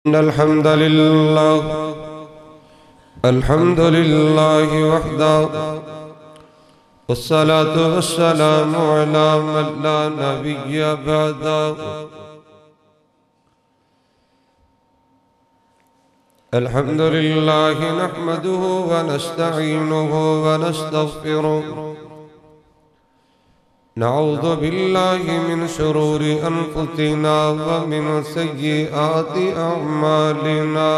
إن الحمد لله وحده والصلاة والسلام على من لا نبي بعده الحمد لله نحمده ونستعينه ونستغفره نعوذ بالله من شرور أنفسنا ومن سيئات أعمالنا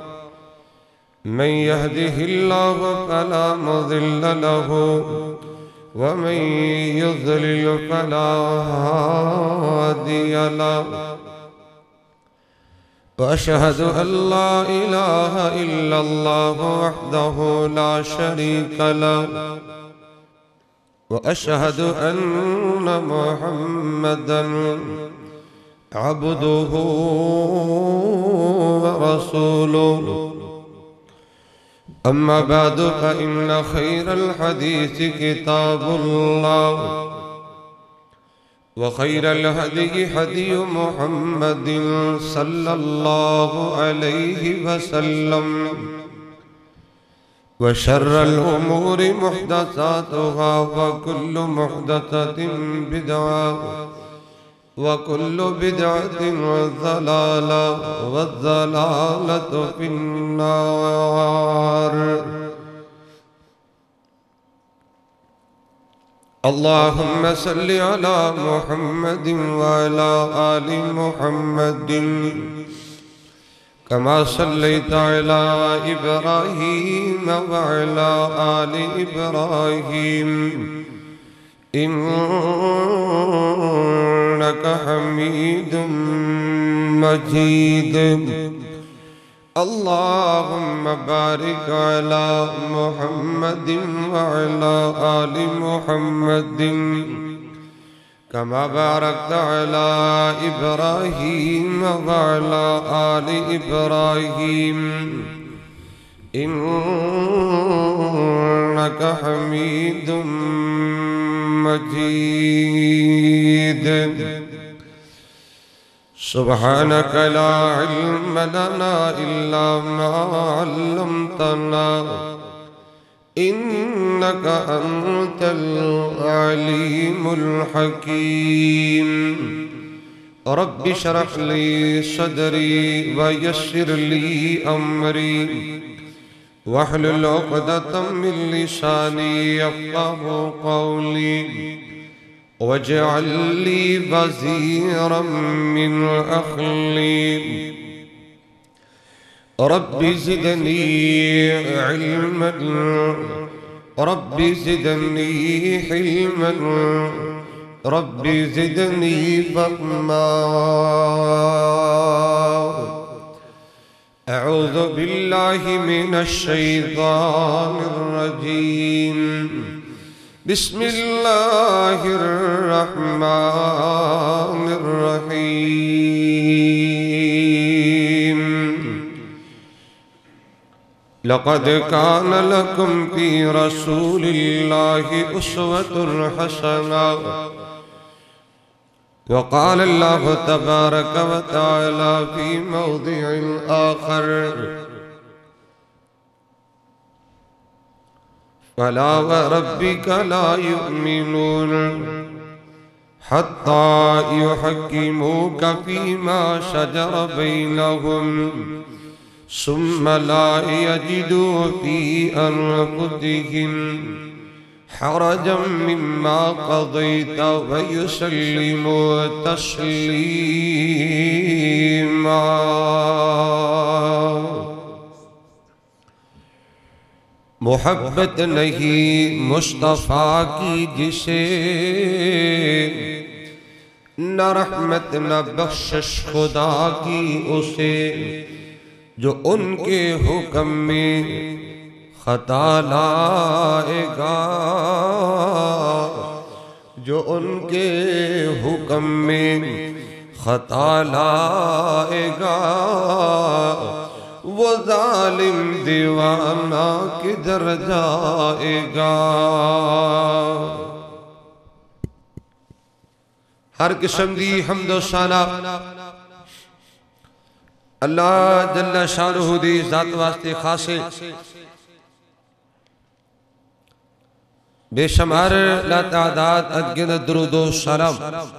من يهده الله فلا مضل له ومن يضلل فلا هادي له وأشهد أن لا إله إلا الله وحده لا شريك له وأشهد أن محمدًا عبده ورسوله أما بعد فإن خير الحديث كتاب الله وخير الهدي هدي محمد صلى الله عليه وسلم وشر الأمور محدثاتها وكل محدثة بدعة وكل بدعة ضلالة والضلالة في النار اللهم صل على محمد وعلى آل محمد كما صليت على إبراهيم وعلى آل إبراهيم إنك حميد مجيد اللهم بارك على محمد وعلى آل محمد كما باركت على إبراهيم وعلى آل إبراهيم إنك حميد مجيد سبحانك لا علم لنا إلا ما علمتنا إنك أنت العليم الحكيم رب اشرح لي صدري ويسر لي أمري واحلل عقدة من لساني يفقهوا قولي واجعل لي وزيرا من أهلي رب زدني علما رب زدني حلما رب زدني فهما أعوذ بالله من الشيطان الرجيم بسم الله الرحمن الرحيم لقد كان لكم في رسول الله أسوة حسنة وقال الله تبارك وتعالى في موضع آخر فلا وربك لا يؤمنون حتى يحكموك فيما شجر بينهم ثم لا يجدوا في أنفسهم حرجا مما قضيت ويسلموا تسليما محبت نہیں مصطفیٰ کی جسے نہ رحمت نہ بخشش خدا کی اسے جو ان کے حکم میں خطا لائے گا جو ان کے حکم میں خطا لائے گا وہ ظالم دیوانہ کدھر جائے گا ہر قسم دی حمد و ثنا اللہ جل شانہ دی ذات واسطے خاصے بے شمار لا تعداد ادگن درود و سلام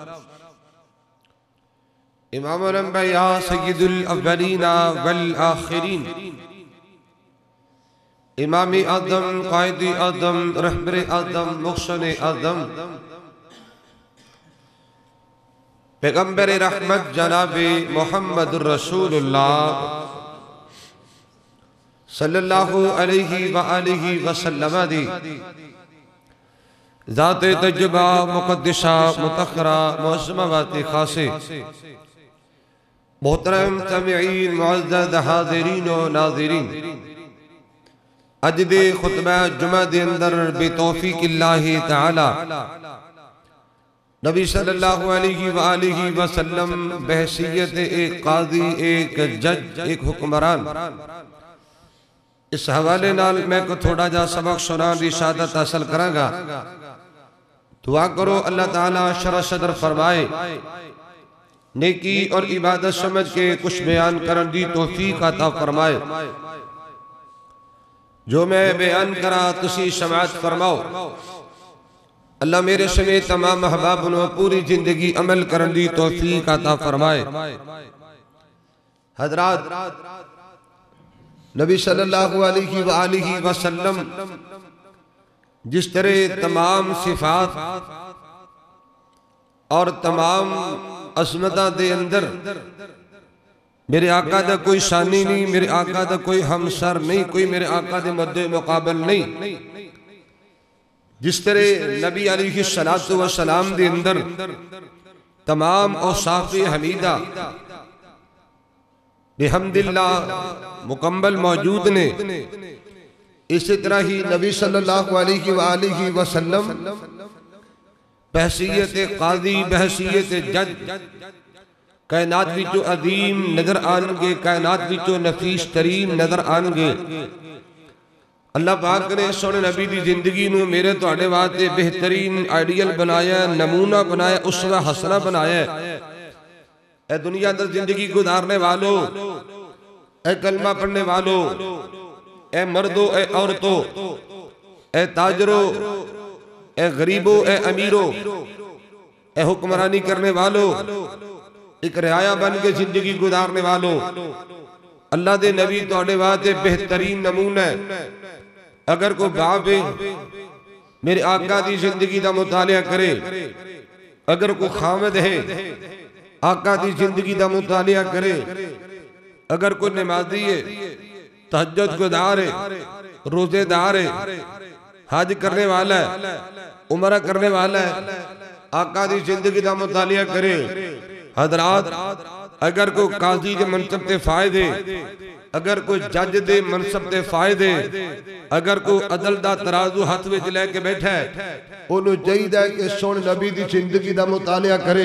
امام الانبیاء سید الاولین والآخرین امام اعظم قائد اعظم رہبر اعظم محسن اعظم پیغمبر رحمت جناب محمد رسول اللہ صلی اللہ علیہ وآلہ وسلم دی ذات تجربہ مقدسہ متخرہ معظمات خاصے محترم سامعین معزز حاضرین و ناظرین اجد خطبہ جمعہ دے اندر بتوفیق اللہ تعالی نبی صلی اللہ علیہ وآلہ وسلم بحیثیت ایک قاضی ایک جج ایک حکمران اس حوالے نال میں کو تھوڑا جا سبق سنان دی شہادت حاصل کروں گا دعا کرو اللہ تعالیٰ شرح صدر فرمائے نیکی اور عبادت سمجھ کے کچھ بیان کرن دی توفیق عطا فرمائے جو میں بیان کرا تسی سماعت فرماؤ اللہ میرے سمیت تمام احباب نے پوری زندگی عمل کرن دی توفیق عطا فرمائے حضرات نبی صلی اللہ علیہ وآلہ وسلم جس طرح تمام صفات اور تمام عظمتہ دے اندر میرے آقا دا کوئی ثانی نہیں میرے آقا دا کوئی ہمسر نہیں کوئی میرے آقا دے مد مقابل نہیں جس طرح نبی علیہ السلام دے اندر تمام اوصاف حمیدہ بحمداللہ مکمل موجود نے اسی طرح ہی نبی صلی اللہ علیہ وآلہ وسلم بحثیت قاضی بحثیت جج کائنات وچو عظیم نظر آنگے کائنات وچو نفیس ترین نظر آنگے اللہ پاک نے سونے نبی دی زندگی نو میرے تو آنے واتے بہترین آئیڈیل بنایا نمونہ بنایا اسوہ حسنہ بنایا اے دنیا اندر زندگی گزارنے والو اے کلمہ پڑھنے والو اے مردو اے عورتو اے تاجرو اے غریبو اے امیرو اے حکمرانی کرنے والو ایک رعایا بن کے زندگی گزارنے والو اللہ دے نبی تو آنے واتے بہترین نمونہ ہے اگر کوئی باپ ہے میرے آقا دی زندگی دا مطالعہ کرے اگر کوئی خامد ہے آقا دی زندگی دا مطالعہ کرے اگر کوئی نمازی ہے تہجد کو دار ہے روزے دار ہے حج کرنے والا ہے عمرہ کرنے والا ہے آقا دی زندگی دا مطالعہ کرے حضرات اگر کوئی قاضی دے منصب تے فائدے اگر کوئی جج دے منصب تے فائدے اگر کوئی عدل دا ترازو ہاتھ وچ لے کے بیٹھا ہے انہوں جائید ہے کہ سون نبی دی زندگی دا مطالعہ کرے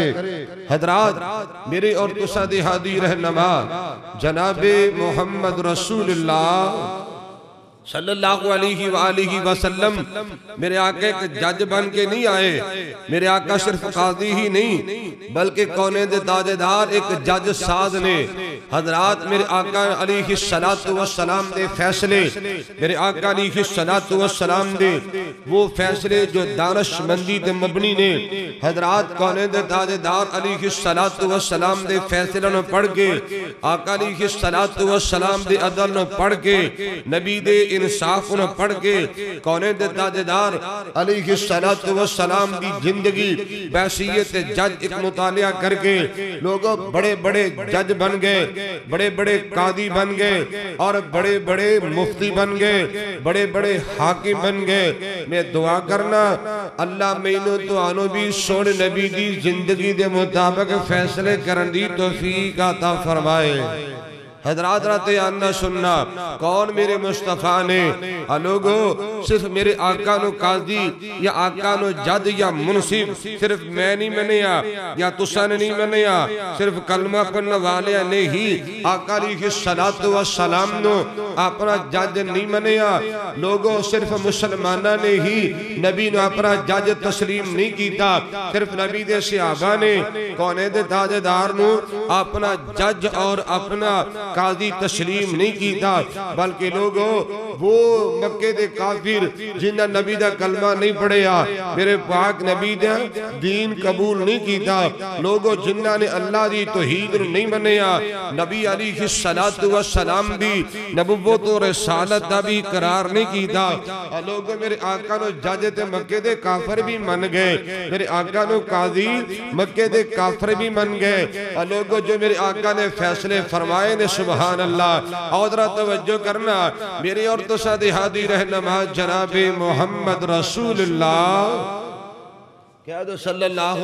حضرات میرے اور تسا دی ہادی رہنما جناب محمد رسول اللہ صلی اللہ علیہ وآلہ وسلم میرے آقا ایک جج بن کے نہیں آئے میرے آقا صرف قاضی ہی نہیں بلکہ کونے دے تاجدار ایک جج ساز نے حضرات میرے آقا علیہ السلام دے فیصلے میرے آقا علیہ السلام دے وہ فیصلے جو دانش مندی دے مبنی نے حضرات کونے دے تاجدار علیہ السلام دے فیصلے نو پڑھ کے آقا علیہ السلام دے عدل نو پڑھ کے نبی دے انصاف نہ پڑھ کے کونے دے تاجدار علیہ السلام دی زندگی بحثیت جج ایک مطالعہ کر کے لوگوں بڑے بڑے جج بن گئے بڑے بڑے قاضی بن گئے اور بڑے بڑے مفتی بن گئے بڑے بڑے حاکم بن گئے میں دعا کرنا اللہ مینو تو آنو بھی سوڑ نبی دی زندگی دے مطابق فیصلے کرن دی توفیق عطا فرمائے حضرات رہتے آنا سننا کون میرے مصطفیٰ نے لوگو صرف میرے آقا نو قاضی یا آقا نو جد یا منصف صرف میں نہیں منیا یا تسا نے نہیں منیا صرف کلمہ پڑھنے والے نہیں آقا علیہ السلام نو اپنا جج نہیں منیا لوگوں صرف مسلمانہ نے ہی نبی نو اپنا جج تسلیم نہیں کیتا صرف نبی دے صحابہ نے کونے دے تاجدار نو اپنا جج اور اپنا قاضی تسلیم نہیں کیتا بلکہ لوگوں وہ مکہ دے کافر جنہ نبی دا کلمہ نہیں پڑھیا میرے پاک نبی دا دین قبول نہیں کیتا لوگوں جنہ نے اللہ دی توحید نہیں منیا نبی علیہ السلام بھی نبوت و رسالت دا بھی قرار نہیں کیتا لوگوں میرے آقا نو جج تے مکہ دے کافر بھی من گئے میرے آقا نو قاضی مکہ دے کافر بھی من گئے لوگوں جو میرے آقا نے فیصلے فرمائے نے سبحان اللہ اور ذرا توجہ کرنا میرے اور تو سادی رہنما جناب محمد رسول اللہ کیا دو صلی اللہ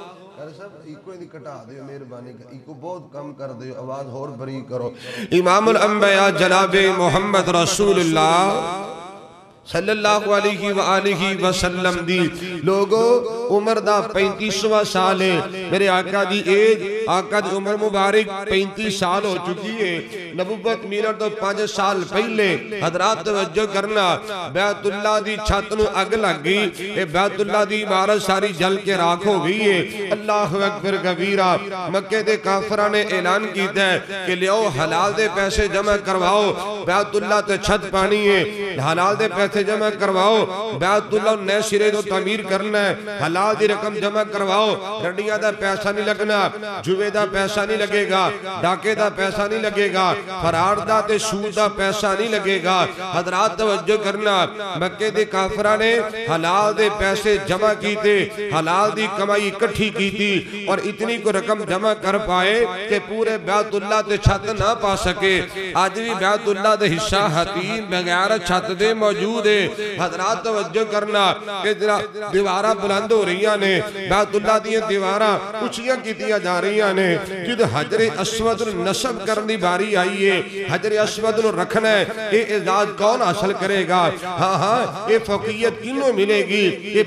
ایکو ہی کٹا دے مہربانی ایکو بہت کم کر دے آواز اور بری کرو امام الانبیاء جناب محمد رسول اللہ صلی اللہ علیہ وآلہ وسلم دی لوگوں عمر دا 35واں سال ہے میرے آقا دی ایج آقا دی عمر مبارک 35 سال ہو چکی ہے نبوت میلاد تو 5 سال پہلے حضرات توجہ کرنا بیت اللہ دی چھت نو اگ لگ گئی اے بیت اللہ دی عمارت ساری جل کے راکھ ہو گئی ہے اللہ اکبر کبیرہ مکہ دے کافرہ نے اعلان کیتا ہے کہ لیو حلال دے پیسے جمع کرواؤ بیت اللہ تے چھت پانی ہے حلال دے پیسے جمع کرواؤ بیت اللہ نئے سرے تو تعمیر کرنا ہے حلال دی رقم جمع کرواؤ رڈیاں دا پیسہ نہیں لگنا جوے دا پیسہ نہیں لگے گا ڈاکے دا پیسہ نہیں لگے گا فرار دا تے سود دا پیسہ نہیں لگے گا حضرات توجہ کرنا مکہ دے کافرہ نے حلال دے پیسے جمع کیتے حلال دی کمائی اکٹھی کی تھی اور اتنی کو رقم جمع کر پائے کہ پورے بیت اللہ تے چھت نہ پا سکے آج بھی بیت اللہ دے حصہ حتیم بغیر چھت دے موجود ہے حضرات توجہ کرنا کہ دیوارہ بلند ہو رہی نے بیت اللہ دی دیوارہ اچھیاں کیتیاں جا رہی نے جد حجر اسود نصب کرنی باری آئی ہے حجر اسود رکھنا ہے یہ اعزاز کون حاصل کرے گا ہاں یہ فوقیت کنوں ملے گی یہ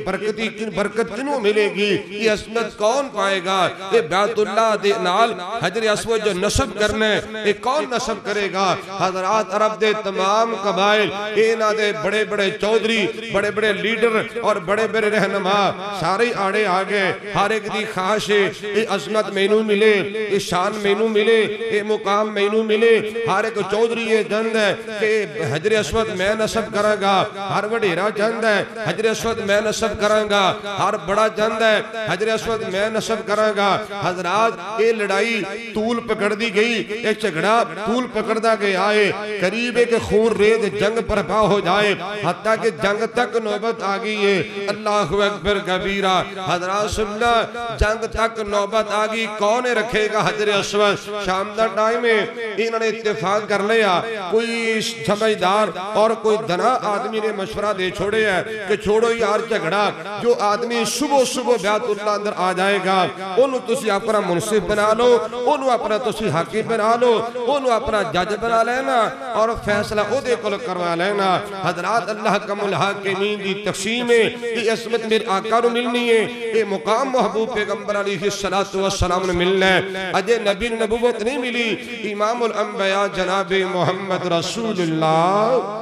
برکت کنوں ملے گی یہ عظمت کون پائے گا یہ بیت اللہ دے نال حجر اسود جو نصب کرنا ہے یہ کون نصب کرے گا حضرات عرب دے تمام قبائل اینا دے بڑے بڑے چودری بڑے بڑے لیڈر اور بڑے بڑے رہنما سارے آڑے آگے ہر ایک دی خواہش ہے یہ عظمت مینوں ملے یہ شان مینوں ملے یہ مقام مینوں ملے ہر ایک چودری یہ جند ہے کہ حجر اسود میں نصب کروں گا ہر وڈیرا جند ہے حجر اسود میں نصب کروں گا ہر بڑا جند ہے حجر اسود میں نصب کروں گا حضرات یہ لڑائی طول پکڑ دی گئی یہ جھگڑا طول پکڑ دا گیا ہے قریب ہے کہ خون ریز جنگ پر پا ہو جائے حتیٰ کہ جنگ تک نوبت آگئی ہے اللہ اکبر کبیرہ حضرات سننا جنگ تک نوبت آگئی کون رکھے گا حجر اسود شام دا ٹائم ہے انہوں نے اتفاق کر لیا کوئی سمجھدار اور کوئی دنا آدمی نے مشورہ دے چھوڑے ہے کہ چھوڑو یار جھگڑا جو آدمی صبح بیت اللہ اندر آ جائے گا انہوں تسی اپنا منصف بنا لو انہوں اپنا تسی حاکم بنا لو انہوں اپنا جج بنا لینا اور فیصلہ او دے کل کروا لینا حضرات اللہ کم الحاکمین دی تقسیم ہے یہ عظمت میرے آقا نو ملنی ہے یہ مقام محبوب پیغمبر علیہ السلام نے ملنا ہے اجے نبی نبوت نہیں ملی امام الانبیاء جناب محمد رسول اللہ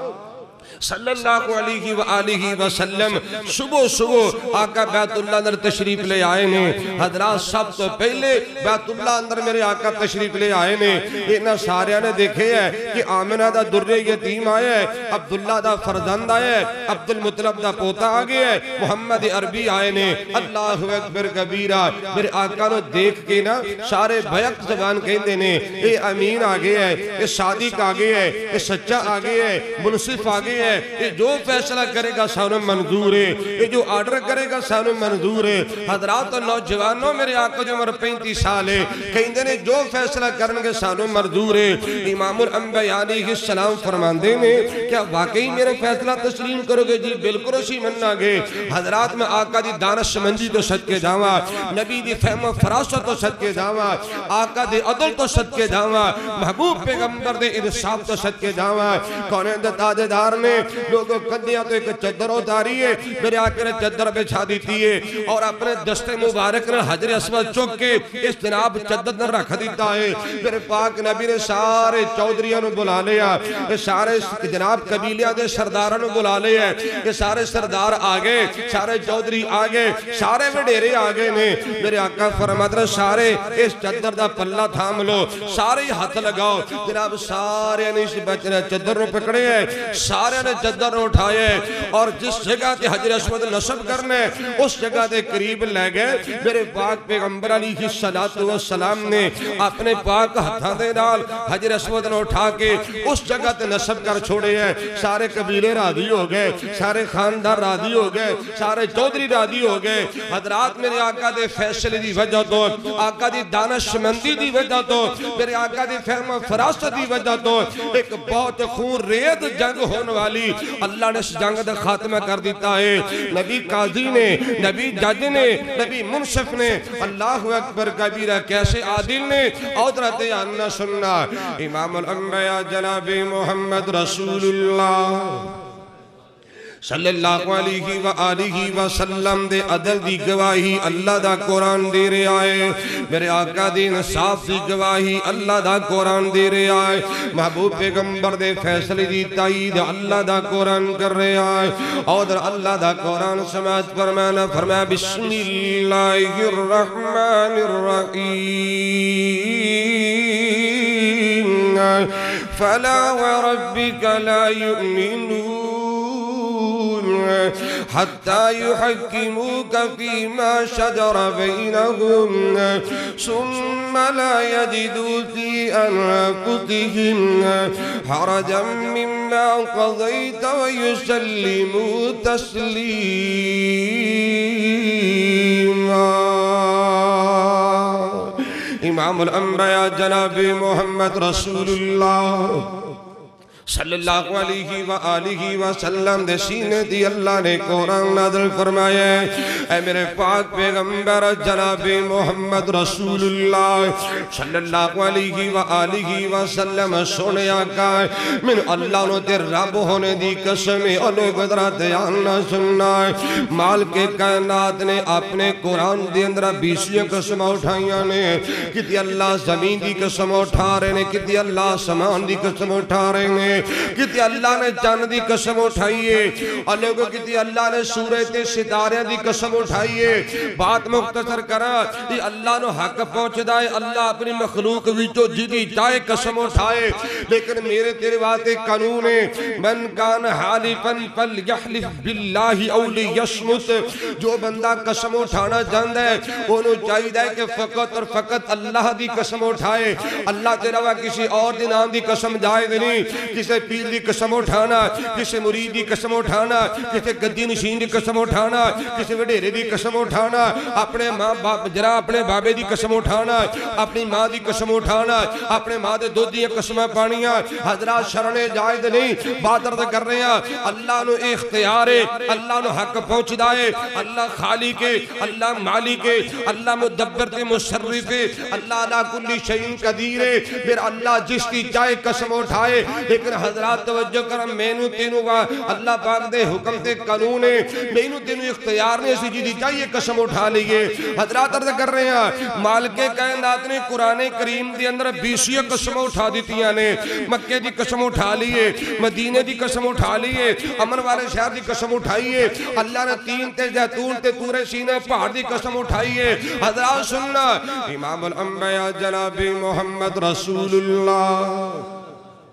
صلی اللہ علیہ وآلہ وسلم صبح آقا بیت اللہ اندر تشریف لے آئے نے حضرات سب تو پہلے بیت اللہ اندر میرے آقا تشریف لے آئے نے انہاں سارے نے دیکھے ہے کہ آمنہ دا در یتیم آیا ہے عبداللہ دا فرزند آیا ہے عبدالمطلب دا پوتا آگے ہے محمد عربی آئے نے اللہ اکبر کبیرہ میرے آقا نو دیکھ کے نا سارے بیک زبان کہندے نے اے امین آگے ہے اے صادق آگے ہے اے سچا آگے ہے منصف آگے ہیں یہ جو فیصلہ کرے گا سانو منظور ہے یہ جو آرڈر کرے گا سانو منظور ہے حضرات نوجوانوں میرے آقا جو عمر 35 سال ہے کہیں نے جو فیصلہ کرنگے سانو منظور ہے امام الانبیاء علیہ السلام فرماندے نے کیا واقعی میرے فیصلہ تسلیم کرو گے جی بالکل اسی مننا گے حضرات میں آقا دی دانش مندی تو صدقے جاواں نبی دی فہم و فراست تو صدقے جاواں آقا دی عدل تو صدقے جاواں محبوب پیغمبر دے انصاف تو صدقے جاواں کونین دے تاجدار نے لوگوں کندیاں تو ایک چدر اتاری ہے میرے آقا نے چدر بچھا دیتی ہے اور اپنے دست مبارک نے حجر اسود چک کے اس جناب چدر نے رکھ دیتا ہے میرے پاک نبی نے سارے چودریاں نو بلا لیا سارے جناب قبیلیاں دے سرداراں نو بلا لیا کہ سارے سردار آگے سارے چودری آگے سارے وڈیرے آگے نے میرے آقا فرماتے ہیں سارے اس چدر دا پلہ تھام لو سارے ہاتھ لگاؤ جناب سارے نے اس بچنے چدر نو پکڑے ہیں سارے نے چدر نو اٹھائے اور جس جگہ تے حجر اسود نصب کرنے اس جگہ دے قریب لے گئے میرے پاک پیغمبر علیہ السلام نے اپنے پاک ہتھاں دے نال حجر اسود نو اٹھا کے اس جگہ تے نصب کر چھوڑے ہیں سارے قبیلے راضی ہو گئے سارے خاندار راضی ہو گئے سارے چودری راضی ہو گئے حضرات میرے آقا دے فیصلے دی وجہ تو آقا دی دانش مندی دی وجہ تو میرے آقا دی فہم و فراست دی وجہ تو ایک بہت خون ریت جنگ ہونے والی اللہ نے اس جنگ دا خاتمہ کر دیتا ہے نبی قاضی نے نبی جج نے نبی منصف نے اللہ اکبر کبیرہ کیسے عادل نے عودرت آنا سننا امام الانبیاء جناب محمد رسول اللہ صلی اللہ علیہ وآلہ وسلم دے عدل دی گواہی اللہ دا قرآن دے رہے آئے میرے آقا دی انصاف دی گواہی اللہ دا قرآن دے رہے آئے محبوب پیغمبر دے فیصلے دی تائید اللہ دا قرآن کر رہے آئے اور اللہ دا قرآن سماعت فرمانا فرمایا بسم اللہ الرحمن الرحیم فلا وربك لا يؤمنون حتى يحكموك فيما شجر بينهم ثم لا يجدوا في أنفسهم حرجا مما قضيت ويسلموا تسليما امام الانبیاء جناب محمد رسول اللہ صلی اللہ علیہ وآلہ وسلم دے سینے دی اللہ نے قرآن نازل فرمایا اے میرے پاک پیغمبر جناب محمد رسول اللہ صلی اللہ علیہ وآلہ وسلم سونے آقا من اللہ نو تے رب ہونے دی قسم انہیں قدرت آنا سننا مال کے کائنات نے اپنے قرآن دی اندر 20 قسم اٹھائیاں نے کتی اللہ زمین دی قسم اٹھا رہے نے کتی اللہ سمان دی قسم اٹھا رہے نے کتی اللہ نے چاند دی قسم اٹھائیے اور لوگوں کتی اللہ نے سورت ستارے دی قسم اٹھائیے بات مختصر کرا یہ اللہ نے حق پہنچ دائے اللہ اپنی مخلوق ویچو جدی چاہے قسم اٹھائے لیکن میرے تیرے بات قانون ہے من کان حالفاً فلیحلف باللہ او لیشمت جو بندہ قسم اٹھانا جاندہ ہے انہوں چاہیے دائے کہ فقط اور فقط اللہ دی قسم اٹھائے اللہ تیرا ہوا کسی اور دی نام دی قسم جائز نہیں کسی پیر دی قسم اٹھانا کسی مرید دی قسم اٹھانا کسی گدی نشین دی قسم اٹھانا کسی وڈیرے دی قسم اٹھانا اپنے ماں باپ جرا اپنے بابے دی قسم اٹھانا اپنی ماں دی قسم اٹھانا اپنے ماں دے دودھ دی قسمیں پانیاں حضرات شرنے جائز نہیں بات عرض کر رہے ہیں اللہ نو اختیار ہے اللہ نو حق پہنچ دائے اللہ خالق ہے اللہ مالک ہے اللہ مدبر تے مصرف ہے اللہ علا کلی شیء قدیر ہے پھر اللہ جس کی چاہے قسم اٹھائے لیکن حضرات توجہ کرم مینو تینو کا اللہ پاک دے حکم تے قانون ہے مینو تینو اختیار نے اسی جیدی چاہیے قسم اٹھا لیے حضرات عرض کر رہے ہیں مالک کائنات نے قرآن کریم دے اندر 20 قسم اٹھا دیتیاں نے مکہ دی قسم اٹھا لیے مدینے دی قسم اٹھا لیے امن والے شہر دی قسم اٹھائیے اللہ نے تین تے زیتون تے تور سینے پہاڑ دی قسم اٹھائیے حضرات سننا امام الانبیاء جناب محمد رسول اللہ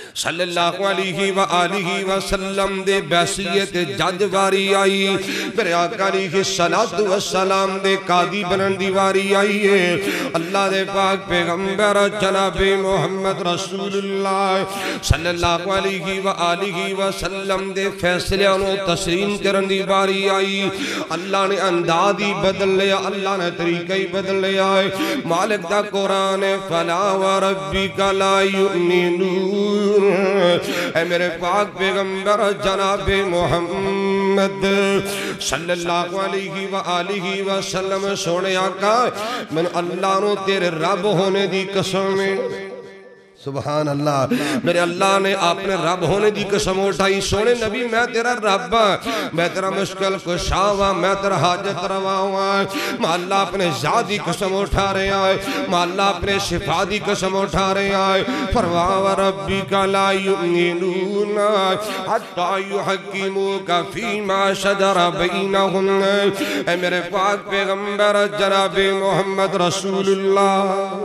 صلی اللہ علیہ وآلہ وسلم دے بیسیت جج واری آئی میرے آقا علیہ الصلوۃ والسلام دے قاضی بنن دی واری آئی ہے اللہ دے پاک پیغمبر جناب محمد رسول اللہ صلی اللہ علیہ وآلہ وسلم دے فیصلے انہوں تسلیم کرن دی واری آئی اللہ نے انداز ہی بدل لیا اللہ نے طریقہ ہی بدل لیا مالک دا قرآن فلا وربک لا یؤمنون اے میرے پاک پیغمبر جناب محمد صلی اللہ علیہ وآلہ وسلم سونے آقا میں اللہ نو تیرے رب ہونے دی قسم سبحان اللہ میرے اللہ نے آپ نے رب ہونے دی قسم اٹھائی سونے نبی میں تیرا رب میں تیرا مشکل کشا ہوا میں تیرا حاجت روا ہوا ماں اللہ اپنے ذات دی قسم اٹھا رہے آئے ماں اللہ اپنے شفا دی قسم اٹھا رہے آئے فروا وربک لا یؤمنون حتی یحکموک فیما شجر بینہم اے میرے پاک پیغمبر جناب محمد رسول اللہ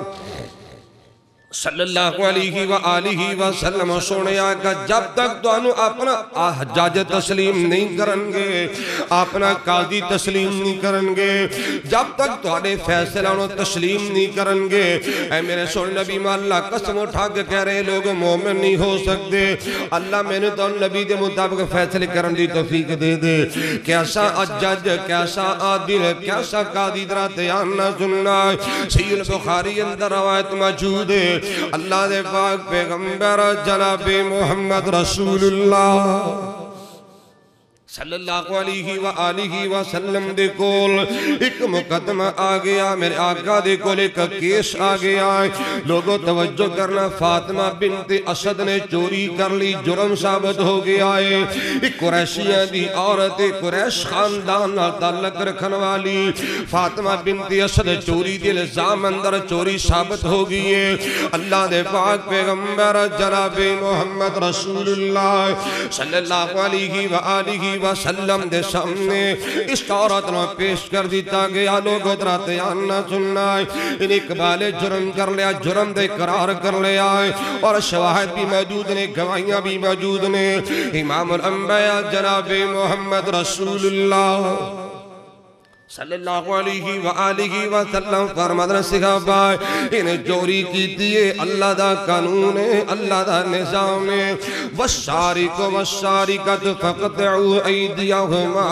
صلی اللہ علیہ وآلہ وسلم سونے آقا جب تک تو انہوں اپنا جج تسلیم نہیں کرنگے اپنا قاضی تسلیم نہیں کرنگے جب تک تو انہیں فیصلہ انہوں تسلیم نہیں کرنگے اے میرے سونے نبی میں اللہ قسم اٹھا کے کہہ رہے لوگ مومن نہیں ہو سکتے اللہ میں نے تو نبی دے مطابق فیصلے کرن دی توفیق دے دے کیسا جج کیسا عادل کیسا قاضی دراتیان نہ سننا صحیح البخاری اندر روایت موجود ہے اللہ دے پاک پیغمبر جناب محمد رسول اللہ صلی اللہ علیہ وآلہ وسلم دے کول ایک مقدمہ آگیا میرے آقا دے کول ایک کیس آگیا لوگوں توجہ کرنا فاطمہ بنت اسد نے چوری کر لی جرم ثابت ہو گیا ہے ایک قریشیہ دی عورت قریش خاندان تعلق رکھن والی فاطمہ بنت اسد چوری دی الزام اندر چوری ثابت ہو گئی ہے اللہ دے پاک پیغمبر جناب محمد رسول اللہ صلی اللہ علیہ وآلہ وسلم دے سامنے اس عورت نے پیش کر دیتا گیا لوگ دراتیان نہ سننا ان اقبال جرم کر لیا جرم دے قرار کر لیا اور شواہد بھی موجود نے گواہیاں بھی موجود نے امام الانبیاء جناب محمد رسول اللہ صلی اللہ علیہ وآلہ وسلم فرماتے ہیں صحابہ انہیں چوری کی دیئے اللہ دا قانون ہے اللہ دا نظام ہے والسارق والسارقۃ فاقطعوا ایدیہما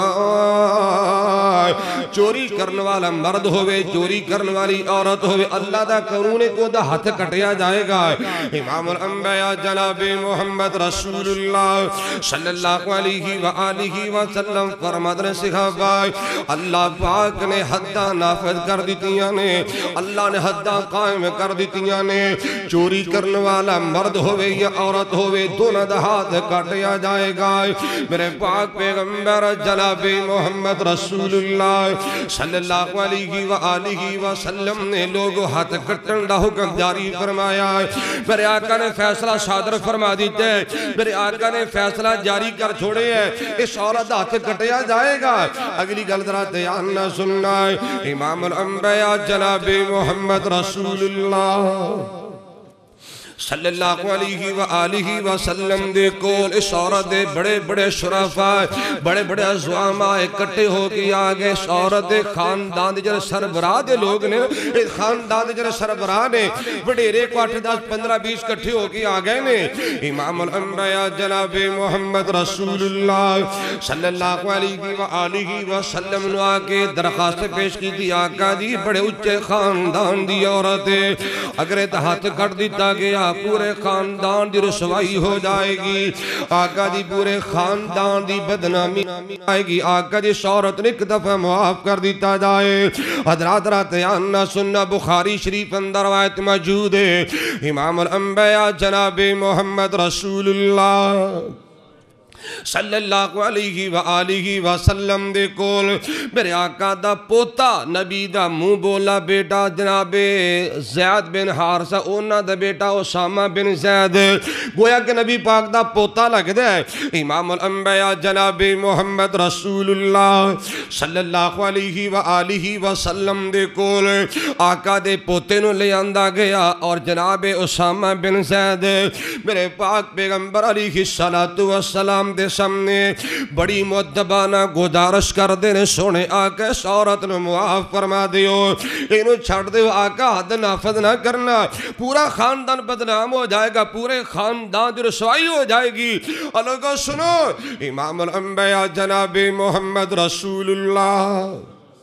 چوری کرنے والا مرد ہوئے چوری کرنے والی عورت ہوئے اللہ دا قانون کو دا ہاتھ کٹیا جائے گا امام الانبیاء جناب محمد رسول اللہ صلی اللہ علیہ وآلہ وسلم فرماتے ہیں صحابہ اللہ پاک نے حداں نافذ کر دیتیاں نے اللہ نے حداں قائم کر دیتیاں نے چوری کرنے والا مرد ہوئے یا عورت ہوئے دونوں دا ہاتھ کٹیا جائے گا میرے پاک پیغمبر جناب محمد رسول اللہ صلی اللہ علیہ وآلہ وسلم نے لوگوں ہاتھ کٹن دا حکم جاری فرمایا میرے آقا نے فیصلہ صادر فرما دیتے میرے آقا نے فیصلہ جاری کر چھوڑے ہیں اس عورت ہاتھ کٹیا جائے گا اگلی گل ذرا دھیان نہ سننا امام الانبیاء جناب محمد رسول اللہ صلی اللہ علیہ وآلہ وسلم دے کول اس عورت دے بڑے بڑے شرفاء بڑے بڑے عزوامہ اکٹھے ہو کے آگے اس عورت دے خاندان دے جنہیں سربراہ دے لوگ نے اس خاندان دے جنہیں سربراہ نے بڑے ریک 8 10 15 20 کٹھے ہو کے آگے نے امام الانبیاء جناب محمد رسول اللہ صلی اللہ علیہ وآلہ وسلم نے آگے درخواست پیش کی دی آقا دی بڑے اچھے خاندان دی عورت اگر ہاتھ کٹ دیتا گیا پورے خاندان دی رسوائی ہو جائے گی آقا دی پورے خاندان دی بدنامی آئے گی آقا دی شہرت نے ایک دفعہ معاف کر دیتا جائے حضرات راتیان نہ سننا بخاری شریف اندر روایت موجود ہے امام الانبیاء جناب محمد رسول اللہ صلی اللہ علیہ وآلہ وسلم دے کول میرے آقا دا پوتا نبی دا منہ بولا بیٹا جناب زید بن حارثہ اونا دا بیٹا اسامہ بن زید گویا کہ نبی پاک دا پوتا لگ دے امام الانبیاء جناب محمد رسول اللہ صلی اللہ علیہ وآلہ وسلم دے کول آقا دے پوتے نو لے آندہ گیا اور جناب اسامہ بن زید میرے پاک پیغمبر علیہ السلام دے سامنے بڑی مدبانہ گزارش کر دینے سونے آقا اس عورت نو معاف فرما دیو انہوں چھڑ دیو آقا حد نافذ نہ کرنا پورا خاندان بدنام ہو جائے گا پورے خاندان جو رسوائی ہو جائے گی لوگوں سنو امام الانبیاء جناب محمد رسول اللہ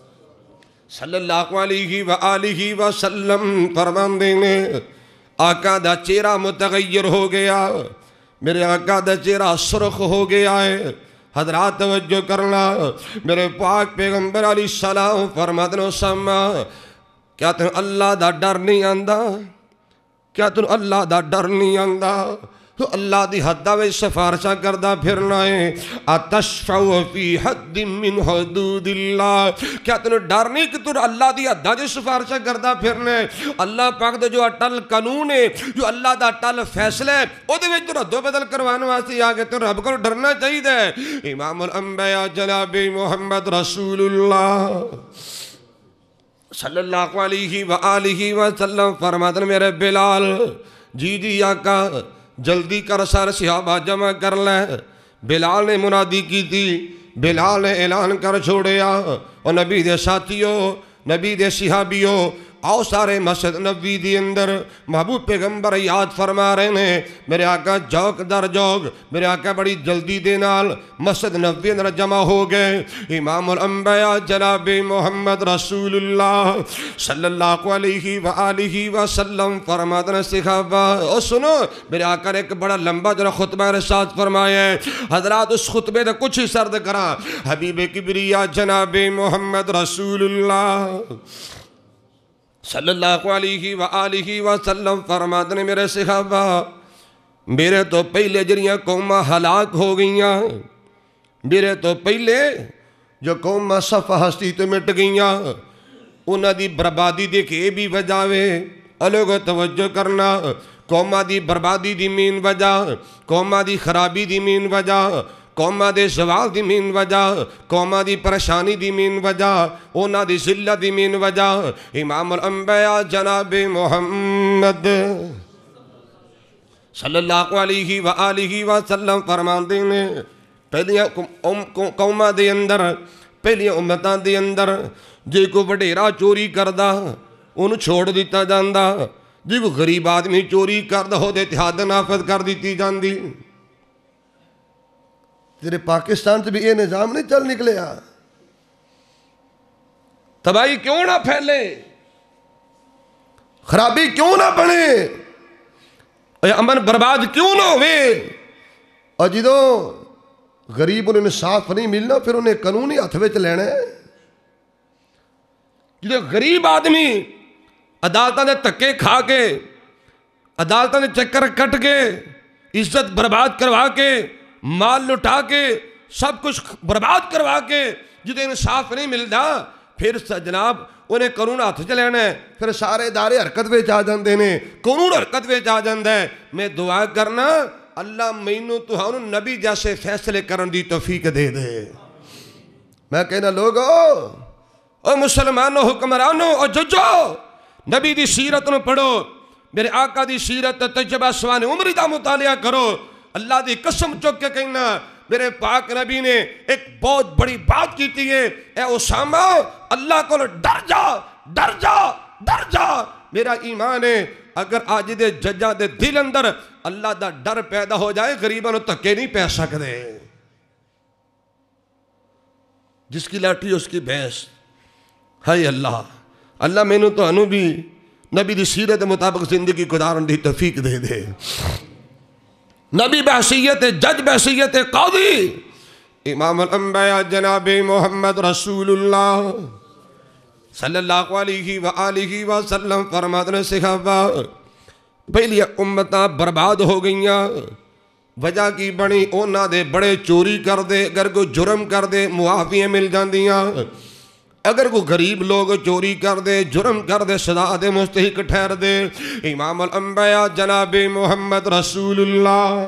صلی اللہ علیہ وآلہ وسلم فرمان دینے آقا دا چہرہ متغیر ہو گیا میرے آقا دا چہرہ سرخ ہو گیا ہے حضرات توجہ کرنا میرے پاک پیغمبر علیہ السلام فرمادن اسامہ کیا تم اللہ دا ڈر نہیں آندہ کیا تم اللہ دا ڈر نہیں آندہ تو اللہ دی حدہ وے سفارشہ کردہ پھرنا ہے اتشفعو فی حد من حدود اللہ کیا تنو ڈر نہیں کہ تو اللہ دی حدہ جو سفارشہ کردہ پھرنا ہے اللہ پاک دے جو اٹل قانون ہے جو اللہ دا اٹل فیصلہ ہے او دے ویچ تو ردو بدل کروانے واسے آگے تو رب کو ڈرنا چاہیے دے امام الانبیاء جناب محمد رسول اللہ صلی اللہ علیہ وآلہ وسلم فرمادن میرے بلال جی جی آقا جلدی کر سارے صحابہ جمع کر لیں بلال نے منادی کی تھی بلال نے اعلان کر چھوڑیا اور نبی دے ساتھیوں نبی دے صحابیوں آؤ سارے مسجد نبی دی اندر محبوب پیغمبر یاد فرما رہے ہیں میرے آقا جوک در جوک میرے آقا بڑی جلدی دے نال مسجد نبی اندر جمع ہو گئے امام الانبیاء جناب محمد رسول اللہ صلی اللہ علیہ وآلہ وسلم فرمادن صحابہ اور سنو میرے آقا نے ایک بڑا لمبا جو خطبہ ارشاد فرمایا ہے حضرات اس خطبے نے کچھ ہی سرد کرا حبیب کبریہ جناب محمد رسول اللہ صلی اللہ علیہ وآلہ وسلم فرمادنے میرے صحابہ میرے تو پہلے جریاں قومہ ہلاک ہو گئیاں میرے تو پہلے جو قومہ صفحہ ہستی تو مٹ گئیاں انہاں دی بربادی دیکھے بھی وجاوے الگ توجہ کرنا قومہ دی بربادی دی مین وجہ قومہ دی خرابی دی مین وجہ قومہ دے زوال دی مین وجہ قومہ دی پریشانی دی مین وجہ اونا دی ذلت دی مین وجہ امام الانبیاء جناب محمد صلی اللہ علیہ وآلہ وسلم فرمان دینے پہلیاں قومہ دے اندر پہلیاں امتان دے اندر جے کو وڈیرا چوری کردہ انہوں چھوڑ دیتا جاندہ جے کو غریب آدمی چوری کردہ ہو دے اتحاد نافذ کر دیتی جاندی تیرے پاکستان سے بھی یہ نظام نہیں چل نکلے تباہی کیوں نہ پھیلے خرابی کیوں نہ بڑھے امن برباد کیوں نہ ہوئے اور جدوں غریب انہیں انصاف نہیں ملنا پھر انہیں قانونی ہاتھ وچ لینا ہے جدوں غریب آدمی عدالتاں دے تکے کھا کے عدالتاں دے چکر کٹ کے عزت برباد کروا کے مال لٹا کے سب کچھ برباد کروا کے جدے انصاف نہیں ملتا پھر جناب انہیں قانون ہاتھ چ لینا ہے پھر سارے ادارے حرکت وچ آ جاندے نے قانون حرکت وچ آ جاندا ہے میں دعا کرنا اللہ مینوں تہانوں نبی جیسے فیصلے کرن دی توفیق دے دے میں کہنا لوگو او مسلمانوں حکمرانوں او ججو نبی دی سیرت نو پڑھو میرے آقا دی سیرت تجربہ سوان عمری دا مطالعہ کرو اللہ دی قسم چک کے کہنا میرے پاک نبی نے ایک بہت بڑی بات کی تھی ہے اے اسامہ اللہ کو ڈر جا ڈر جا ڈر جا میرا ایمان ہے اگر آج دے ججا دے دل اندر اللہ دا ڈر پیدا ہو جائے غریباں نو تکے نہیں پہ سکتے جس کی لاٹھی اس کی بھینس ہائے اللہ اللہ میں نے تو انو بھی نبی دی سیرت مطابق زندگی گزارن دی توفیق دے دے نبی بحثیت جج بحثیت قاضی امام الانبیاء جناب محمد رسول اللہ صلی اللہ علیہ وآلہ وسلم فرمادن صحابہ پہلی امتاں برباد ہو گئیاں وجہ کی بنی اونا دے بڑے چوری کر دے اگر کوئی جرم کر دے معافیاں مل جاندیاں اگر کوئی غریب لوگ چوری کر دے جرم کر دے سزا دے مستحق ٹھہر دے امام الانبیاء جناب محمد رسول اللہ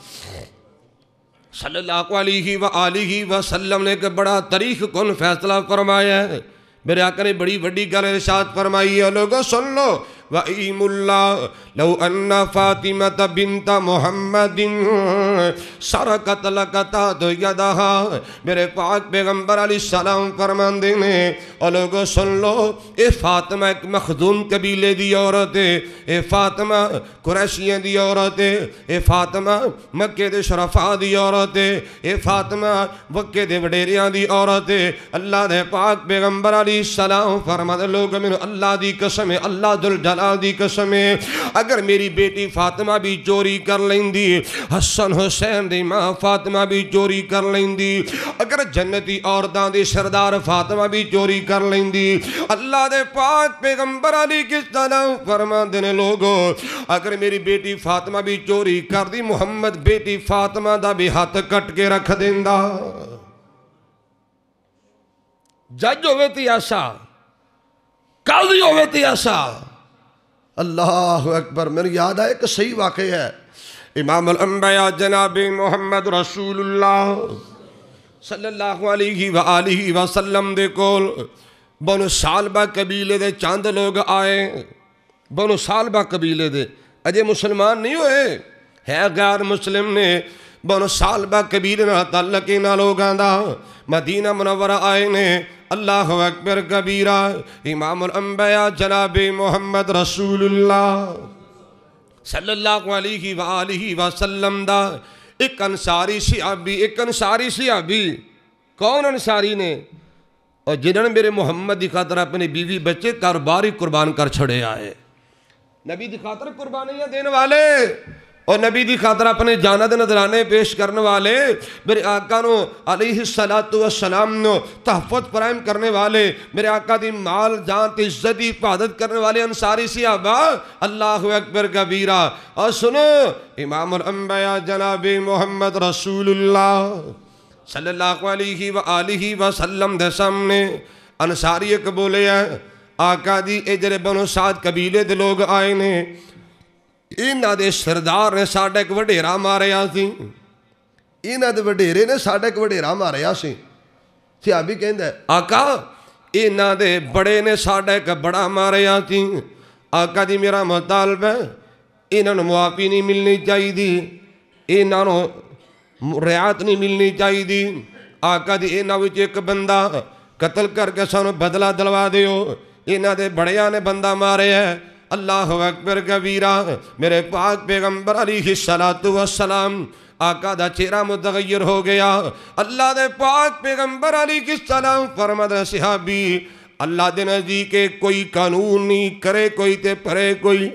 صلی اللہ علیہ وآلہ وسلم نے ایک بڑا تاریخ کن فیصلہ فرمایا ہے میرے آقا نے بڑی بڑی گل ارشاد فرمائی ہے لوگوں سن لو وَإِيمُ اللَّهِ لَوْ أَنَّ فَاطِمَةَ بِنْتَ مُحَمَّدٍ سَرَقَتْ لَقَطَعْتُ يَدَهَا میرے پاک پیغمبر علیہ السلام فرماندے نے اور لوگوں سن لو اے فاطمہ ایک مخزوم قبیلے دی عورت ہے اے فاطمہ قریشیاں دی عورت ہے اے فاطمہ مکے دے شرفاء دی عورت ہے اے فاطمہ مکے دے وڈیریاں دی عورت ہے اللہ دے پاک پیغمبر علیہ السلام فرماندے لوگ مینوں اللہ دی قسم ہے اللہ ذل جلال دی قسم ہے اگر میری بیٹی فاطمہ بھی چوری کر لیندی حسن حسین دی ماں فاطمہ بھی چوری کر لیندی اگر جنتی عورتاں دی سردار فاطمہ بھی چوری کر لیندی اللہ دے پاک پیغمبر علیہ السلام فرماندے نے لوگوں اگر میری بیٹی فاطمہ بھی چوری کر دی محمد بیٹی فاطمہ دا بھی ہاتھ کٹ کے رکھ دیندا جج ہوئے تھی ایسا قاضی ہوئے تھی ایسا اللہ اکبر میرے یاد آئے کہ صحیح واقعہ ہے امام الانبیاء جناب محمد رسول اللہ صلی اللہ علیہ وآلہ وسلم دے کول بنو سالبہ قبیلے دے چاند لوگ آئے بنو سالبہ قبیلے دے اجے مسلمان نہیں ہوئے ہے غیر مسلم نے بنو سالبہ قبیلے نہ تعلق نہ لوگاں دا مدینہ منورہ آئے نے اللہ اکبر کبیرہ امام الانبیاء جناب محمد رسول اللہ صلی اللہ علیہ وآلہ وسلم دا ایک انصاری صحابی کون انصاری نے اور جنہوں نے میرے محمد دی خاطر اپنے بیوی بچے کاروباری قربان کر چھڑے آئے نبی دی خاطر قربانیاں دینے والے اور نبی دی خاطر اپنے جانت نذرانے پیش کرنے والے میرے آقا نو علیہ السلام نو تحفظ فراہم کرنے والے میرے آقا دی مال جان تے عزت دی حفاظت کرنے والے انصاری صحابہ اللہ اکبر کبیرہ اور سنو امام الانبیاء جناب محمد رسول اللہ صلی اللہ علیہ وآلہ وسلم دے سامنے انصاری ایک بولے ہیں آقا دی اجر بنو سعد قبیلے دے لوگ آئے نے انہاں دے سردار نے ساڑھے ایک وڈیرہ ماریا سی انہاں دے وڈیرے نے ساڑھے ایک وڈیرہ ماریا سی صحابی کہندہ ہے آقا انہاں دے بڑے نے ساڑھے ایک بڑا ماریا سی آقا دی میرا مطالب ہے انہاں معافی نہیں ملنی چاہی دی انہاں رعایت نہیں ملنی چاہی دی آقا دی انہاں وچ ایک بندہ قتل کر کے سانو بدلہ دلوا دیو انہاں دے بڑیاں نے بندہ مارے ہے اللہ اکبر کبیرہ میرے پاک پیغمبر علیہ السلام آقا دا چہرہ متغیر ہو گیا اللہ دے پاک پیغمبر علیہ السلام فرمایا صحابی اللہ دے نزدیک کوئی قانون نہیں کرے کوئی تے پرے کوئی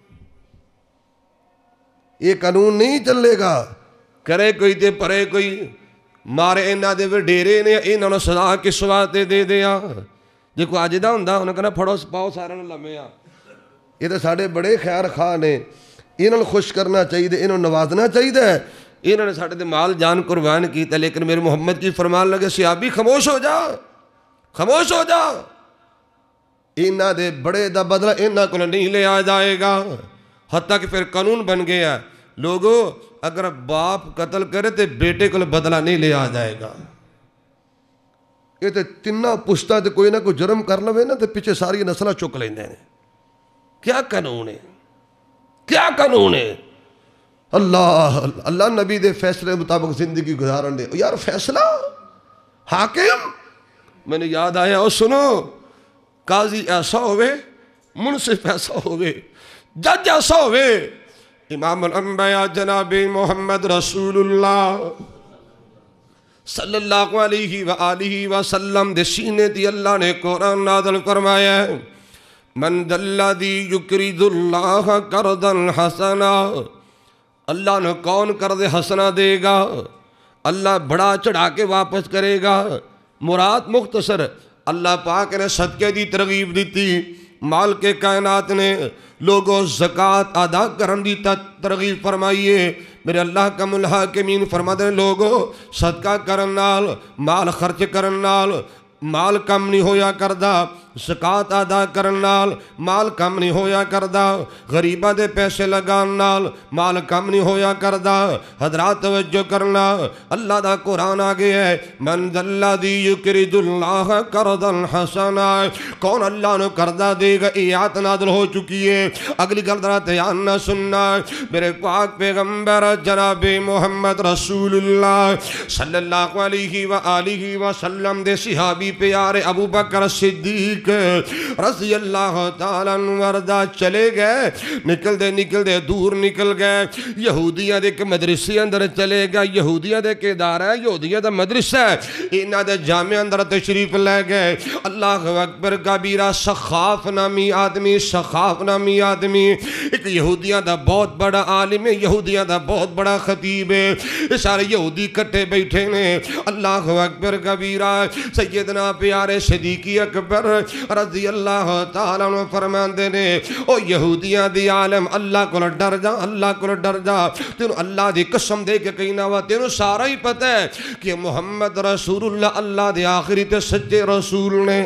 یہ قانون نہیں چلے گا کرے کوئی تے پرے کوئی مارے انہاں دے وڈیرے نے انہاں نوں سزا کس واسطے دے دیا جے کوئی اج دا ہوندا انہاں کہنا پھڑو پاؤ سارے نوں لمے آ یہ تو ساڑھے بڑے خیر خواہ نے انہوں خوش کرنا چاہیے انہوں نوازنا چاہیے انہوں نے ساڑھے دے مال جان قربان کیتا لیکن میرے محمد کی فرمان لگے صحابی خاموش ہو جا خاموش ہو جا انہوں دے بڑے دا بدلہ انہوں کو نہیں لے آ جائے گا حتیٰ کہ پھر قانون بن گیا لوگوں اگر باپ قتل کرے تو بیٹے کو بدلہ نہیں لے آ جائے گا یہ تو تنہ پشتہ تے کوئی نہ کوئی جرم کر لوے نا تو پیچھے ساری نسلہ چک لیں دیں کیا قانون ہے کیا قانون ہے اللہ نبی دے فیصلے مطابق زندگی گزارن دے یار فیصلہ حاکم میں نے یاد آیا اور سنو قاضی ایسا ہوئے منصف ایسا ہوئے جج ایسا ہوئے امام الانبیاء جناب محمد رسول اللہ صلی اللہ علیہ وآلہ وسلم دے سینے دی اللہ نے قرآن نازل فرمایا ہے من دلذی یقرض اللہ قرضا حسنا اللہ نے کون قرض حسنا دے گا اللہ بڑا چڑھا کے واپس کرے گا مراد مختصر اللہ پاک نے صدقے دی ترغیب دیتی مال کے کائنات نے لوگوں زکاة ادا کرن دی ترغیب فرمائیے. میرے اللہ کا ملحاکمین فرماتے ہیں لوگوں صدقہ کرن نال مال خرچ کرن نال مال کم نہیں ہویا کردا. زکاة ادا کرن نال مال کم نہیں ہویا کردا. غریباں دے پیسے لگان نال مال کم نہیں ہویا کردا. حضرات توجہ کرنا اللہ دا قرآن آگے ہے من ذا الذی یقرض اللہ قرضا حسنا. کون اللہ نے قرضہ دے گا؟ یہ آیت نازل ہو چکی ہے. اگلی گل ذرا دھیان نہ سننا. میرے پاک پیغمبر جناب محمد رسول اللہ صلی اللہ علیہ وآلہ وسلم دے صحابی پیارے ابو بکر صدیق رضی اللہ تعالیٰ وردہ چلے گئے. نکل دے دور نکل گئے. یہودیاں دے کے مدرسے اندر چلے گئے. یہودیاں دے کے ادارہ ہے، یہودیاں دا مدرسہ ہے. انہاں دے جامع اندر تشریف لے گئے. اللہ اکبر کبیرہ. سخاف نامی آدمی ایک یہودیاں دا بہت بڑا عالم ہے، یہودیاں دا بہت بڑا خطیب ہے. سارے یہودی کٹھے بیٹھے نے. اللہ اکبر کبیرہ. سیدنا پیارے صدیق اکبر رضی اللہ تعالیٰ عنہ فرماندے نے او یہودیاں دی عالم اللہ کو ڈر جا، اللہ کو ڈر جا. تینوں اللہ دی قسم دے کے کہیں نہ ہوا تینوں سارا ہی پتہ ہے کہ محمد رسول اللہ اللہ دے آخری تے سچے رسول نے.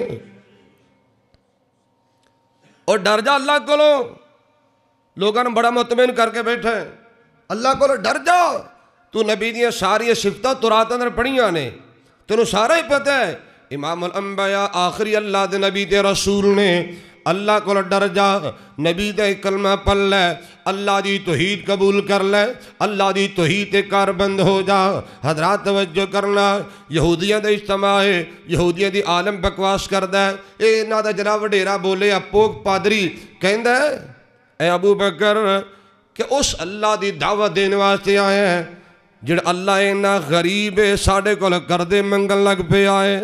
اور ڈر جا اللہ کو لوگاں نے بڑا مطمئن کر کے بیٹھے اللہ کو ڈر جا. تو نبی دیاں ساری صفتاں تورات اندر پڑھیاں نے تینوں سارا ہی پتہ ہے. امام الانبیاء آخری اللہ دے نبی دے رسول نے اللہ کو ڈر جا. نبی دے کلمہ پڑھ لے، اللہ دی توحید قبول کر لے، اللہ دی توحید تے کار بند ہو جا. حضرات توجہ کرنا. یہودیاں دے اجتماع ہے، یہودیاں دی عالم بکواس کردہ ہے. اے نا دا جناب وڈیرا بولے اپوک پادری کہندہ ہے اے ابو بکر کہ اس اللہ دی دعوت دینے واسطے آئے ہیں جڑ اللہ اینا غریب ہے ساڑھے کو کردے منگل لگ پہ آئے.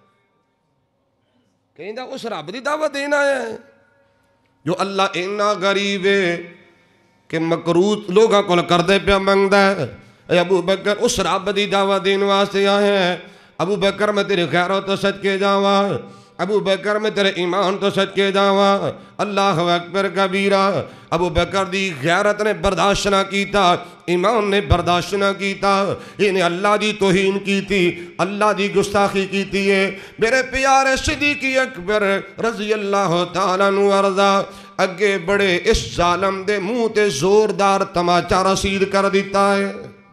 کہندہ اس رب دی دعوت دینا ہے جو اللہ اینا غریب ہے کہ مکروت لوگاں کو کردے پہ منگدہ ہے. اے ابو بکر اس رب دی دعوت دینے واسطے آئے ہیں. ابو بکر میں تیرے خیروں تو صدقے جاواں، ابو بکر میں تیرے ایمان تو صدقے جاواں. اللہ اکبر کبیرہ. ابو بکر دی غیرت نے برداشت نہ کیتا، ایمان نے برداشت نہ کیتا. انہیں اللہ دی توہین کی تھی، اللہ دی گستاخی کی تھی. میرے پیارے صدیق اکبر رضی اللہ تعالیٰ عنہ ارضا اگے بڑے اس ظالم دے منہ تے زوردار تماچا رسید کر دیتا ہے.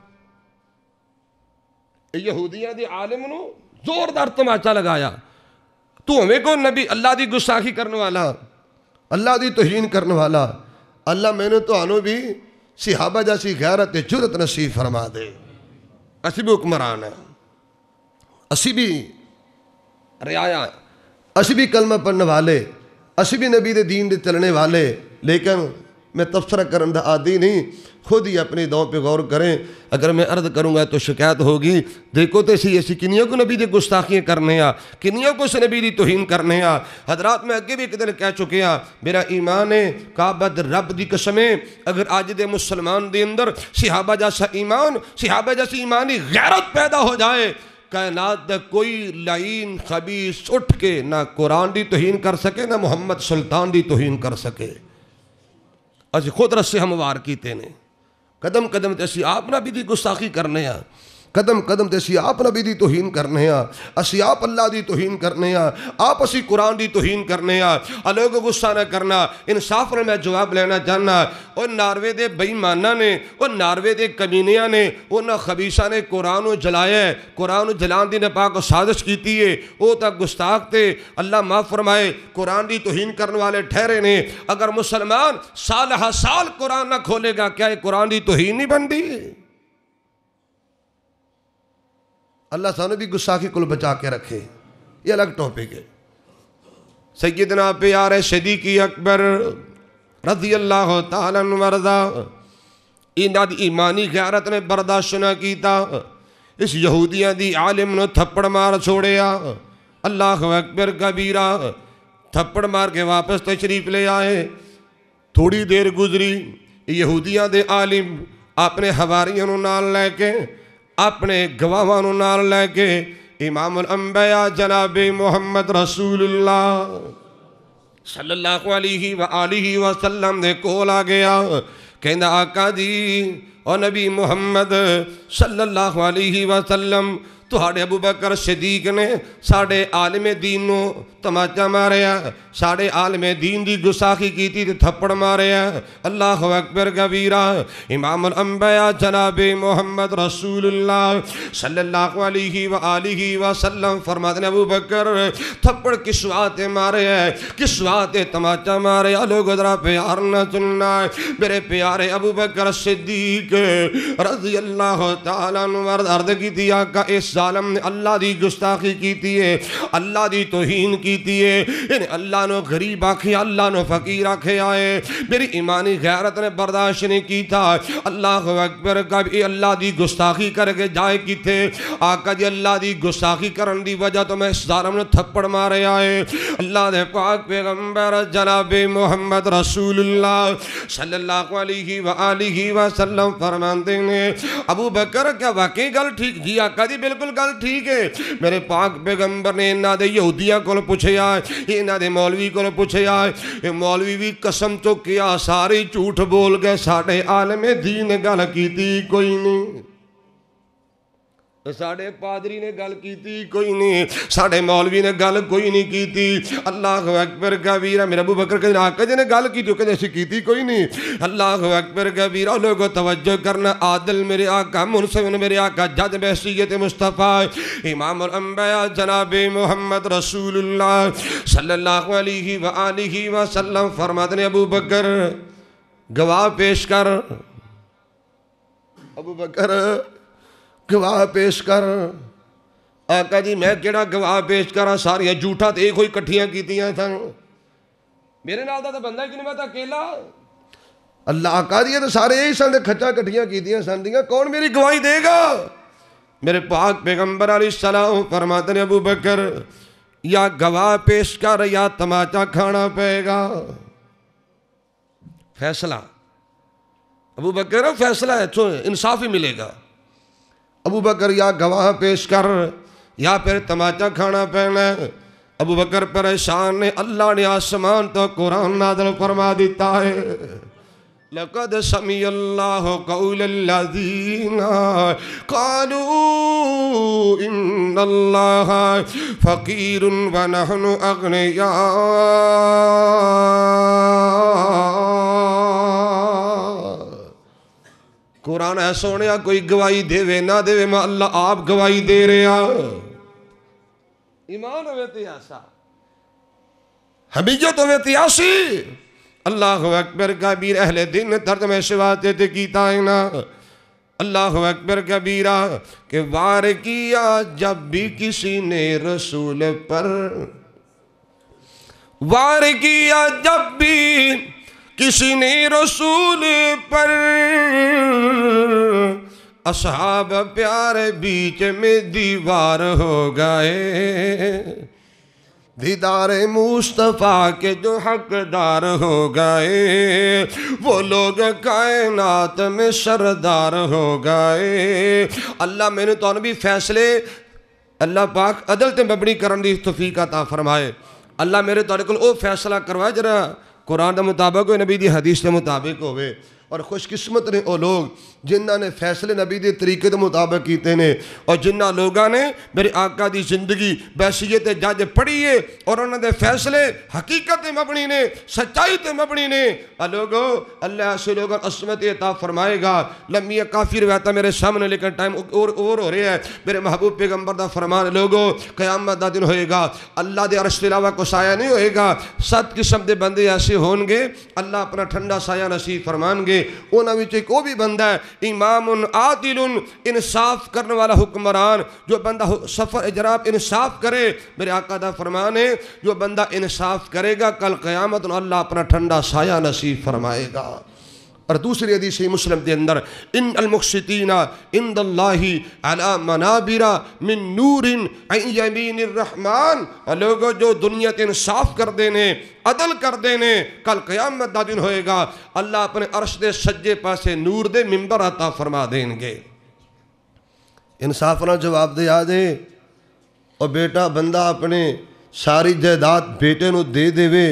یہودیاں دی عالم نو زوردار تماچا لگایا. تو ہمیں کو نبی اللہ دی گستاخی کرنے والا، اللہ دی توہین کرنے والا. اللہ میں نے تو آنو بھی صحابہ جیسی غیرت جرت نصیب فرما دے. اسی بھی حکمران ہیں، اسی بھی رعایا، اسی بھی کلمہ پڑھنے والے، اسی بھی نبی دے دین دے چلنے والے. لیکن میں تبصرہ کرن دا عادی نہیں، خود ہی اپنی دعوں پہ غور کریں. اگر میں عرض کروں گا تو شکایت ہوگی. دیکھو تو ایسی کنیوں کو نبی دے گستاخیاں کرنے ہاں، کنیوں کو سے نبی دی توہین کرنے ہاں. حضرات میں اگے بھی ایک دن کہہ چکے ہاں میرا ایمان ہے کعبت رب دی قسمیں اگر آج دے مسلمان دے اندر صحابہ جیسا ایمان، صحابہ جیسی ایمانی غیرت پیدا ہو جائے، کائنات دے کوئی لعین خبیث اٹھ کے نہ قرآن دی توہین کر سکے نہ محمد سلطان دی توہین کر سکے. اسی خود رس سے ہم وار کیتے نے. قدم قدم تے اسی آپ نبی دی گستاخی کرنے ہاں، قدم قدم تے اسی آپ نبی دی توہین کرنے ہاں، اسی آپ اللہ دی توہین کرنے ہاں، آپ اسی قرآن دی توہین کرنے ہاں. لوگ غصہ نہ کرنا. انصاف نے میں جواب لینا چاہنا. اور ناروے دے بےایماناں نے، اور ناروے دے کمینیاں نے، انہاں خبیثاں نے قرآن و جلایا ہے، قرآن و جلان دی نپاک و سازش کیتی ہے. وہ تک گستاخ تے اللہ معاف فرمائے قرآن دی توہین کرنے والے ٹھہرے نے. اگر مسلمان سال ہا سال قرآن نہ کھولے گا کیا یہ قرآن دی توہین نہیں بن دی؟ اللہ سانو بھی گستاخی کو بچا کے رکھے. یہ الگ ٹاپک ہے. سیدنا پیارے صدیق اکبر رضی اللہ تعالیٰ عنہ ورضا انہاں دی ایمانی غیرت نے برداشت نہ کیتا. اس یہودیاں دی عالم نے تھپڑ مار چھوڑیا. اللہ اکبر کبیرہ. تھپڑ مار کے واپس تشریف لے آئے. تھوڑی دیر گزری یہودیاں دے عالم اپنے حواریوں نال لے کے اپنے گواہاں نال لے کے امام الانبیاء جناب محمد رسول اللہ صلی اللہ علیہ وآلہ وسلم دے کول آ گیا کہندا آقا جی او نبی محمد صلی اللہ علیہ وسلم تہاڑے ابو بکر صدیق نے ساڑے عالم دین نو تماچا ماریا ساڑے عالم دین دی گساخی کی تھی تھپڑ ماریا اللہ اکبر کبیرہ امام الانبیاء جناب محمد رسول اللہ صلی اللہ علیہ وآلہ وسلم فرماتے ہیں ابو بکر تھپڑ کس واتے مارے ہیں کس واتے تماچا مارے لوگ ذرا پیار نہ سننا میرے پیارے ابو بکر صدیق رضی اللہ تعالیٰ عنہ عرض کی تھی آقا اس ظالم نے اللہ دی گستاخی کی تھی ہے اللہ دی توہین کی تھی ہے یعنی اللہ نو غریب آکھے اللہ نو فقیر آکھے آئے میری ایمانی غیرت نے برداشت نہیں کی تھا اللہ اکبر کبھی اللہ دی گستاخی کر کے جائے کی تھے آقا جی اللہ دی گستاخی کرن دی وجہ تو میں اس ظالم نے تھپڑ مارے آئے اللہ دے پاک پیغمبر جناب محمد رسول اللہ صلی اللہ علیہ وآلہ وسلم فرماتے ہیں ابو بکر کیا واقعی گل ٹھیک جی آقا جی بالکل گل ٹھیک ہے میرے پاک پیغمبر نے انہاں دے یہودیاں کو پوچھے آئے انہاں دے مولوی کو پوچھے آئے یہ مولوی بھی قسم چکیا سارے جھوٹ بول گئے ساڑھے عالم دین گل کی تھی کوئی نہیں ساڑھے پادری نے گل کی تھی کوئی نہیں ساڑھے مولوی نے گل کوئی نہیں کی تھی اللہ اکبر کبیرہ میرے ابو بکر کے آقا جی نے گل کی تھی کہتے ایسی کی تھی کوئی نہیں اللہ اکبر کبیرہ لوگوں توجہ کرنا عادل میرے آقا منصف میرے آقا جج بحثیت مصطفیٰ امام الانبیاء جناب محمد رسول اللہ صلی اللہ علیہ وآلہ وسلم فرماتے ہیں ابو بکر گواہ پیش کر ابو بکر گواہ پیش کر آقا جی میں کیڑا گواہ پیش کرا ساریاں جھوٹا تے ایک ہوئی کٹھیاں کیتیاں تھا میرے نال دا بندہ کیوں نہیں میں تا اکیلا اللہ آقا جی تو سارے یہی سن کھچا کٹھیاں کیتیاں سن دیاں کون میری گواہی دے گا میرے پاک پیغمبر علیہ السلام فرماتے ہیں ابو بکر یا گواہ پیش کر یا تماچا کھانا پائے گا فیصلہ ابو بکر فیصلہ ہے تو انصاف ہی ملے گا ابو بکر یا گواہ پیش کر یا پھر تماچا کھانا پہنا ابو بکر پریشان نے اللہ نے آسمان تو قرآن نازل فرما دیتا ہے لَقَدْ سَمِعَ اللَّهُ قَوْلَ الَّذِينَ قَالُوا إِنَّ اللَّهَ فَقِيرٌ وَنَحْنُ أَغْنِيَاءُ قرآن ہے سونیا کوئی گواہی دے وے نہ دے وے میں اللہ آپ گواہی دے رہا ایمان ہوئے تیاسا حمیت ہوئے تیاسی اللہ اکبر کبیر اہل دین ترجمہ شواتے تھے کیتا ہے نا اللہ اکبر کبیرہ کہ وار کیا جب بھی کسی نے رسول پر وار کیا جب بھی کسی نے رسول پر اصحاب پیارے بیچ میں دیوار ہو گئے دیدار مصطفیٰ کے جو حقدار ہو گئے وہ لوگ کائنات میں سردار ہو گئے اللہ میں نے تو بھی فیصلے اللہ پاک عدل تے مبنی کرن دی توفیق عطا فرمائے اللہ میرے تو کو او فیصلہ کروائے جرا قرآن دے مطابق ہوئے نبی دی حدیث دے مطابق ہوئے اور خوش قسمت نے او لوگ جنہاں نے فیصلے نبی دے طریقے دے مطابق کیتے نے اور جنہاں لوگاں نے میرے آقا دی زندگی بحثیت جج پڑھیے اور انہوں نے فیصلے حقیقت مبنی نے سچائی تے مبنی نے لوگوں اللہ سے لوگوں عصمت عطا فرمائے گا لمحہ کافی روایتہ میرے سامنے لیکن ٹائم اور ہو رہے ہیں میرے محبوب پیغمبر دا فرمان لوگوں قیامت دا دن ہوئے گا اللہ دے عرش علاوہ کو سایہ نہیں ہوئے گا 7 قسم دے بندے ایسے ہون گے اللہ اپنا ٹھنڈا سایہ نصیب فرمان گے انہاں وچ ایک وہ بھی بندہ ہے امام عادل انصاف کرنے والا حکمران جو بندہ سفر اجراب انصاف کرے میرے آقا دا فرمان ہے جو بندہ انصاف کرے گا کل قیامت اللہ اپنا ٹھنڈا سایہ نصیب فرمائے گا اور دوسری حدیث مسلم کے اندر ان المقسطین عند اللہ علی منابر من نور عن یمین الرحمن لوگوں جو دنیا کے انصاف کر دینے عدل کر دینے کل قیامت دا دن ہوئے گا اللہ اپنے عرش دے سجے پاسے نور دے منبر عطا فرما دیں گے انصاف نہ جواب دے آدھے اور بیٹا بندہ اپنے ساری جائیداد بیٹے نو دے دے وے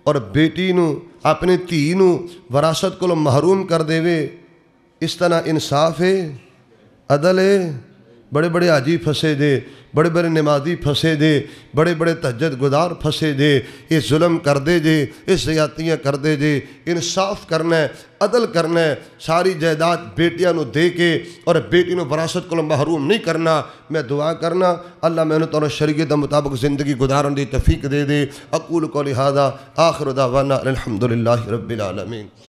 اور بیٹی نو اپنی دھی نو وراثت کو محروم کر دے وے، اس طرح انصاف ہے، عدل ہے؟ بڑے بڑے حاجی پھنسے دے، بڑے بڑے نمازی پھنسے دے، بڑے بڑے تہجد گزار پھنسے دے، یہ ظلم کر دے جے، یہ زیادتیاں کر دے جے۔ انصاف کرنا ہے، عدل کرنا ہے، ساری جائیداد بیٹیاں نو دے کے اور بیٹی نو وراثت کو محروم نہیں کرنا۔ میں دعا کرنا اللہ میں انہوں شریعت مطابق زندگی گزارن دی توفیق دے دے۔ اقول قولی ھذا آخر دعوانا الحمدللہ رب العالمین۔